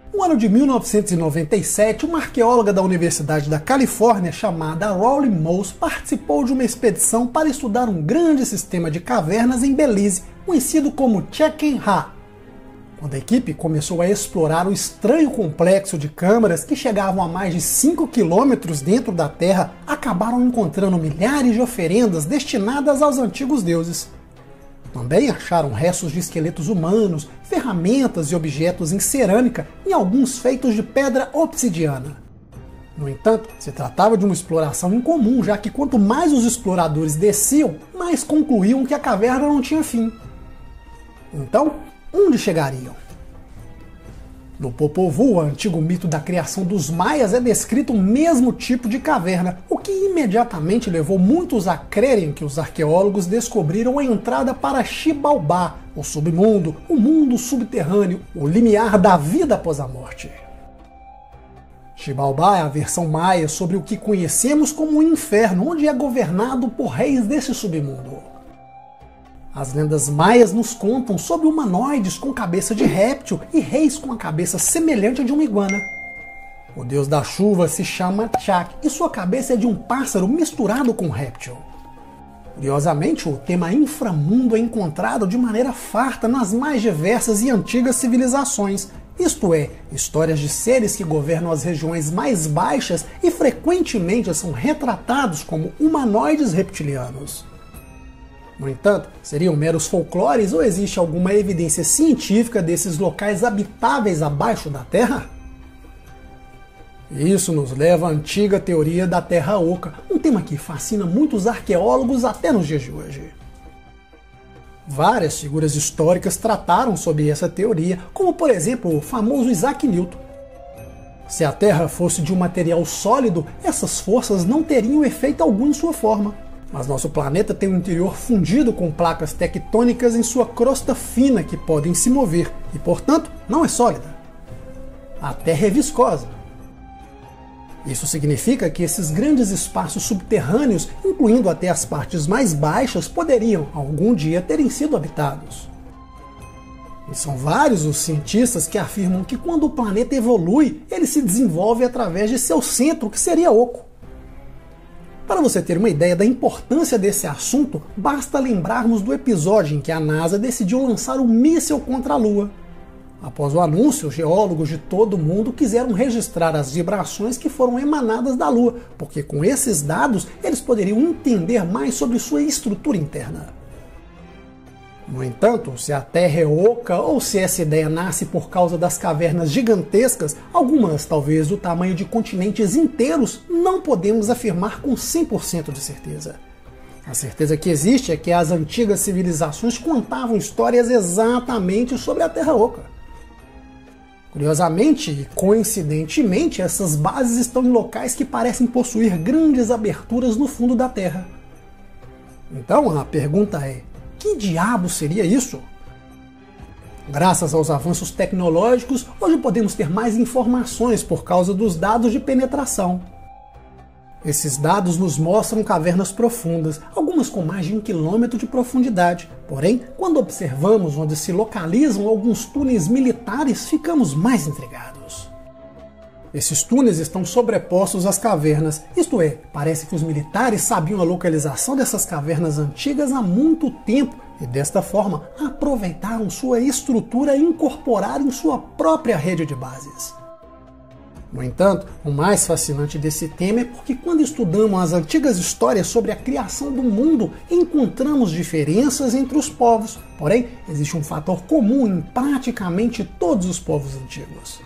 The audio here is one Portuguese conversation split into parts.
No ano de 1997, uma arqueóloga da Universidade da Califórnia chamada Rolly Moss participou de uma expedição para estudar um grande sistema de cavernas em Belize, conhecido como Chicken Ha. Quando a equipe começou a explorar o estranho complexo de câmaras que chegavam a mais de 5 quilômetros dentro da Terra, acabaram encontrando milhares de oferendas destinadas aos antigos deuses. Também acharam restos de esqueletos humanos, ferramentas e objetos em cerâmica e alguns feitos de pedra obsidiana. No entanto, se tratava de uma exploração incomum, já que quanto mais os exploradores desciam, mais concluíam que a caverna não tinha fim. Então, onde chegariam? No Popol Vuh, antigo mito da criação dos maias, é descrito o mesmo tipo de caverna, o que imediatamente levou muitos a crerem que os arqueólogos descobriram a entrada para Xibalbá, o submundo, o mundo subterrâneo, o limiar da vida após a morte. Xibalbá é a versão maia sobre o que conhecemos como o inferno, onde é governado por reis desse submundo. As lendas maias nos contam sobre humanoides com cabeça de réptil e reis com a cabeça semelhante a de uma iguana. O deus da chuva se chama Chak e sua cabeça é de um pássaro misturado com réptil. Curiosamente, o tema inframundo é encontrado de maneira farta nas mais diversas e antigas civilizações, isto é, histórias de seres que governam as regiões mais baixas e frequentemente são retratados como humanoides reptilianos. No entanto, seriam meros folclores ou existe alguma evidência científica desses locais habitáveis abaixo da Terra? Isso nos leva à antiga teoria da Terra Oca, um tema que fascina muitos arqueólogos até nos dias de hoje. Várias figuras históricas trataram sobre essa teoria, como por exemplo o famoso Isaac Newton. Se a Terra fosse de um material sólido, essas forças não teriam efeito algum em sua forma. Mas nosso planeta tem um interior fundido com placas tectônicas em sua crosta fina que podem se mover e, portanto, não é sólida. A Terra é viscosa. Isso significa que esses grandes espaços subterrâneos, incluindo até as partes mais baixas, poderiam, algum dia, terem sido habitados. E são vários os cientistas que afirmam que quando o planeta evolui, ele se desenvolve através de seu centro, que seria oco. Para você ter uma ideia da importância desse assunto, basta lembrarmos do episódio em que a NASA decidiu lançar um míssil contra a Lua. Após o anúncio, geólogos de todo o mundo quiseram registrar as vibrações que foram emanadas da Lua, porque com esses dados eles poderiam entender mais sobre sua estrutura interna. No entanto, se a Terra é oca ou se essa ideia nasce por causa das cavernas gigantescas, algumas talvez do tamanho de continentes inteiros, não podemos afirmar com 100% de certeza. A certeza que existe é que as antigas civilizações contavam histórias exatamente sobre a Terra oca. Curiosamente e coincidentemente, essas bases estão em locais que parecem possuir grandes aberturas no fundo da Terra. Então a pergunta é: que diabo seria isso? Graças aos avanços tecnológicos, hoje podemos ter mais informações por causa dos dados de penetração. Esses dados nos mostram cavernas profundas, algumas com mais de 1 quilômetro de profundidade. Porém, quando observamos onde se localizam alguns túneis militares, ficamos mais intrigados. Esses túneis estão sobrepostos às cavernas, isto é, parece que os militares sabiam a localização dessas cavernas antigas há muito tempo e desta forma aproveitaram sua estrutura e incorporaram em sua própria rede de bases. No entanto, o mais fascinante desse tema é porque quando estudamos as antigas histórias sobre a criação do mundo, encontramos diferenças entre os povos, porém existe um fator comum em praticamente todos os povos antigos.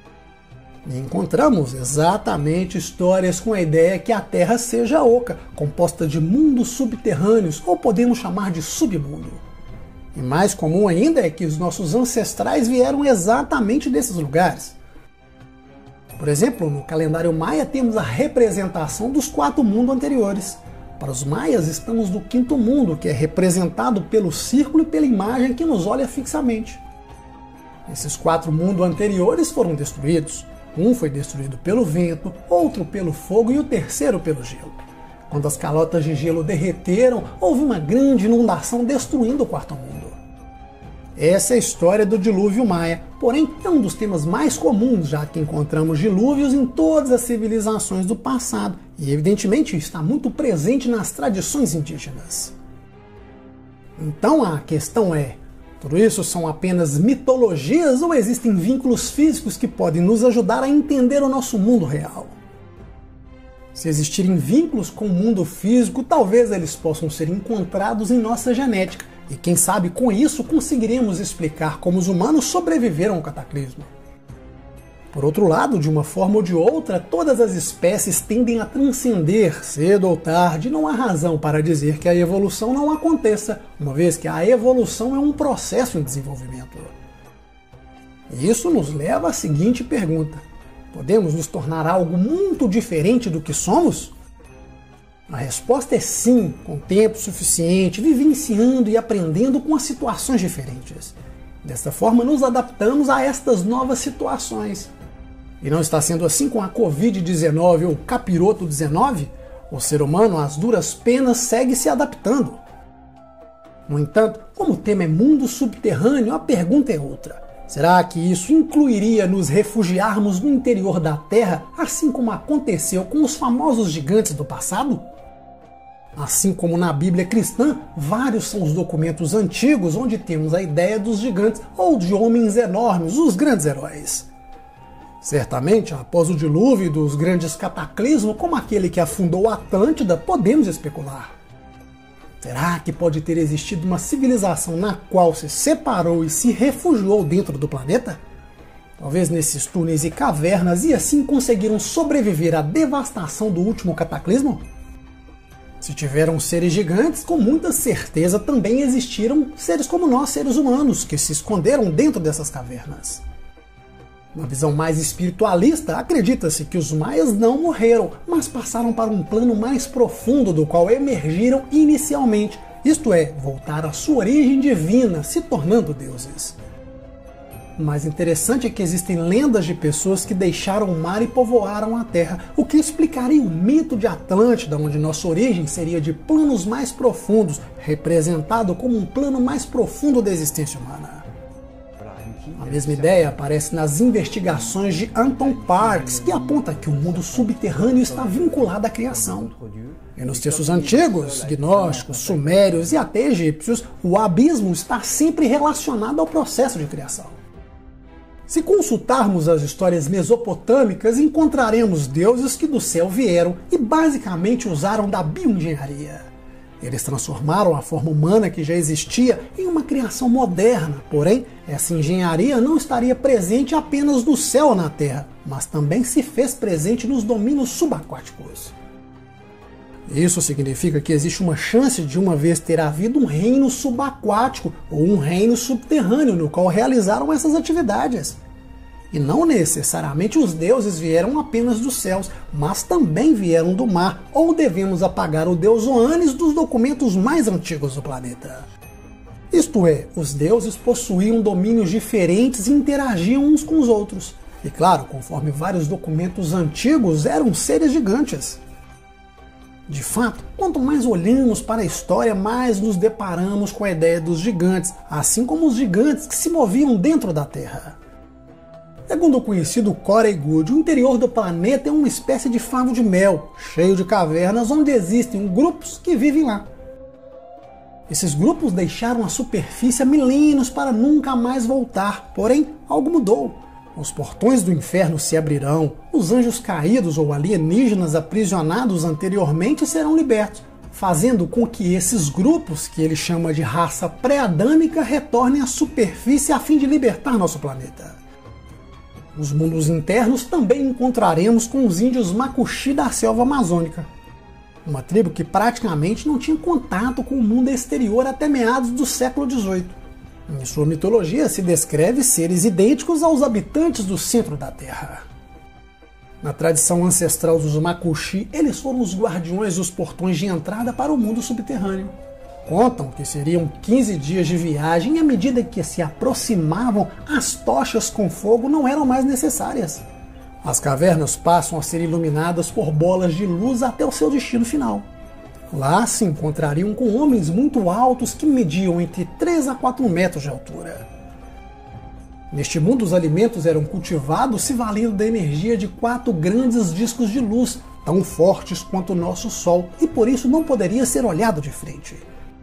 E encontramos exatamente histórias com a ideia que a Terra seja oca, composta de mundos subterrâneos, ou podemos chamar de submundo. E mais comum ainda é que os nossos ancestrais vieram exatamente desses lugares. Por exemplo, no calendário maia temos a representação dos 4 mundos anteriores. Para os maias estamos no 5º mundo, que é representado pelo círculo e pela imagem que nos olha fixamente. Esses 4 mundos anteriores foram destruídos. Um foi destruído pelo vento, outro pelo fogo e o terceiro pelo gelo. Quando as calotas de gelo derreteram, houve uma grande inundação destruindo o 4º mundo. Essa é a história do dilúvio maia, porém é um dos temas mais comuns, já que encontramos dilúvios em todas as civilizações do passado e evidentemente está muito presente nas tradições indígenas. Então a questão é, tudo isso são apenas mitologias ou existem vínculos físicos que podem nos ajudar a entender o nosso mundo real? Se existirem vínculos com o mundo físico, talvez eles possam ser encontrados em nossa genética, e quem sabe com isso conseguiremos explicar como os humanos sobreviveram ao cataclismo. Por outro lado, de uma forma ou de outra, todas as espécies tendem a transcender cedo ou tarde, e não há razão para dizer que a evolução não aconteça, uma vez que a evolução é um processo em desenvolvimento. E isso nos leva à seguinte pergunta: podemos nos tornar algo muito diferente do que somos? A resposta é sim, com tempo suficiente, vivenciando e aprendendo com as situações diferentes. Desta forma, nos adaptamos a estas novas situações. E não está sendo assim com a Covid-19 ou Capiroto 19? O ser humano, às duras penas, segue se adaptando. No entanto, como o tema é mundo subterrâneo, a pergunta é outra. Será que isso incluiria nos refugiarmos no interior da Terra, assim como aconteceu com os famosos gigantes do passado? Assim como na Bíblia cristã, vários são os documentos antigos onde temos a ideia dos gigantes ou de homens enormes, os grandes heróis. Certamente, após o dilúvio e dos grandes cataclismos, como aquele que afundou a Atlântida, podemos especular. Será que pode ter existido uma civilização na qual se separou e se refugiou dentro do planeta? Talvez nesses túneis e cavernas e assim conseguiram sobreviver à devastação do último cataclismo? Se tiveram seres gigantes, com muita certeza também existiram seres como nós, seres humanos, que se esconderam dentro dessas cavernas. Na visão mais espiritualista, acredita-se que os maias não morreram, mas passaram para um plano mais profundo do qual emergiram inicialmente, isto é, voltar à sua origem divina, se tornando deuses. O mais interessante é que existem lendas de pessoas que deixaram o mar e povoaram a Terra, o que explicaria o mito de Atlântida, onde nossa origem seria de planos mais profundos, representado como um plano mais profundo da existência humana. A mesma ideia aparece nas investigações de Anton Parks, que aponta que o mundo subterrâneo está vinculado à criação. E nos textos antigos, gnósticos, sumérios e até egípcios, o abismo está sempre relacionado ao processo de criação. Se consultarmos as histórias mesopotâmicas, encontraremos deuses que do céu vieram e basicamente usaram da bioengenharia. Eles transformaram a forma humana que já existia em uma criação moderna, porém, essa engenharia não estaria presente apenas no céu ou na terra, mas também se fez presente nos domínios subaquáticos. Isso significa que existe uma chance de uma vez ter havido um reino subaquático ou um reino subterrâneo no qual realizaram essas atividades. E não necessariamente os deuses vieram apenas dos céus, mas também vieram do mar, ou devemos apagar o deus Oannes dos documentos mais antigos do planeta. Isto é, os deuses possuíam domínios diferentes e interagiam uns com os outros. E claro, conforme vários documentos antigos, eram seres gigantes. De fato, quanto mais olhamos para a história, mais nos deparamos com a ideia dos gigantes, assim como os gigantes que se moviam dentro da Terra. Segundo o conhecido Corey Goode, o interior do planeta é uma espécie de favo de mel, cheio de cavernas onde existem grupos que vivem lá. Esses grupos deixaram a superfície há milênios para nunca mais voltar, porém algo mudou. Os portões do inferno se abrirão, os anjos caídos ou alienígenas aprisionados anteriormente serão libertos, fazendo com que esses grupos, que ele chama de raça pré-adâmica, retornem à superfície a fim de libertar nosso planeta. Nos mundos internos também encontraremos com os índios Macuxi da selva amazônica, uma tribo que praticamente não tinha contato com o mundo exterior até meados do século XVIII. Em sua mitologia se descreve seres idênticos aos habitantes do centro da Terra. Na tradição ancestral dos Macuxi, eles foram os guardiões dos portões de entrada para o mundo subterrâneo. Contam que seriam 15 dias de viagem e à medida que se aproximavam, as tochas com fogo não eram mais necessárias. As cavernas passam a ser iluminadas por bolas de luz até o seu destino final. Lá se encontrariam com homens muito altos que mediam entre 3 a 4 metros de altura. Neste mundo, os alimentos eram cultivados se valendo da energia de 4 grandes discos de luz, tão fortes quanto o nosso Sol, e por isso não poderia ser olhado de frente.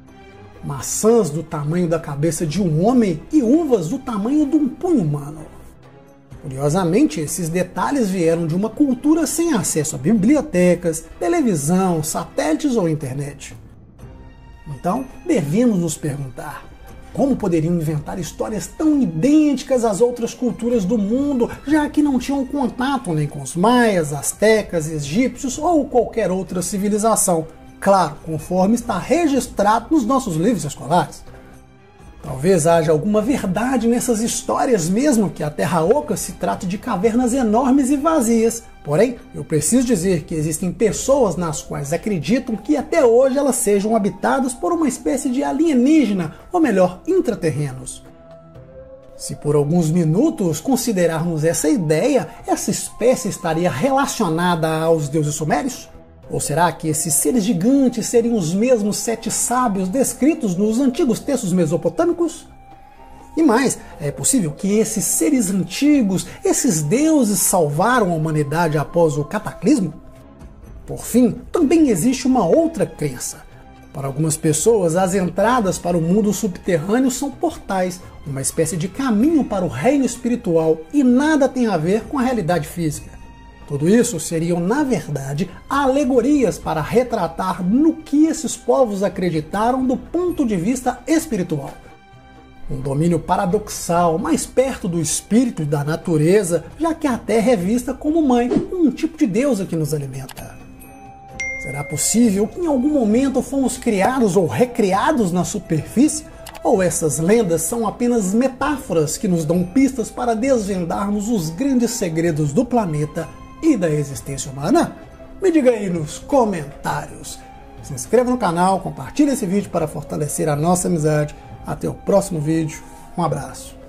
Maçãs do tamanho da cabeça de um homem e uvas do tamanho de um punho humano. Curiosamente, esses detalhes vieram de uma cultura sem acesso a bibliotecas, televisão, satélites ou internet. Então, devemos nos perguntar: como poderiam inventar histórias tão idênticas às outras culturas do mundo, já que não tinham contato nem com os maias, astecas, egípcios ou qualquer outra civilização? Claro, conforme está registrado nos nossos livros escolares. Talvez haja alguma verdade nessas histórias, mesmo que a Terra Oca se trate de cavernas enormes e vazias. Porém, eu preciso dizer que existem pessoas nas quais acreditam que até hoje elas sejam habitadas por uma espécie de alienígena, ou melhor, intraterrenos. Se por alguns minutos considerarmos essa ideia, essa espécie estaria relacionada aos deuses sumérios? Ou será que esses seres gigantes seriam os mesmos 7 sábios descritos nos antigos textos mesopotâmicos? E mais, é possível que esses seres antigos, esses deuses, salvaram a humanidade após o cataclismo? Por fim, também existe uma outra crença. Para algumas pessoas, as entradas para o mundo subterrâneo são portais, uma espécie de caminho para o reino espiritual, e nada tem a ver com a realidade física. Tudo isso seriam, na verdade, alegorias para retratar no que esses povos acreditaram do ponto de vista espiritual. Um domínio paradoxal, mais perto do espírito e da natureza, já que a Terra é vista como mãe, um tipo de deusa que nos alimenta. Será possível que em algum momento fomos criados ou recriados na superfície? Ou essas lendas são apenas metáforas que nos dão pistas para desvendarmos os grandes segredos do planeta e da existência humana? Me diga aí nos comentários. Se inscreva no canal, compartilhe esse vídeo para fortalecer a nossa amizade. Até o próximo vídeo. Um abraço.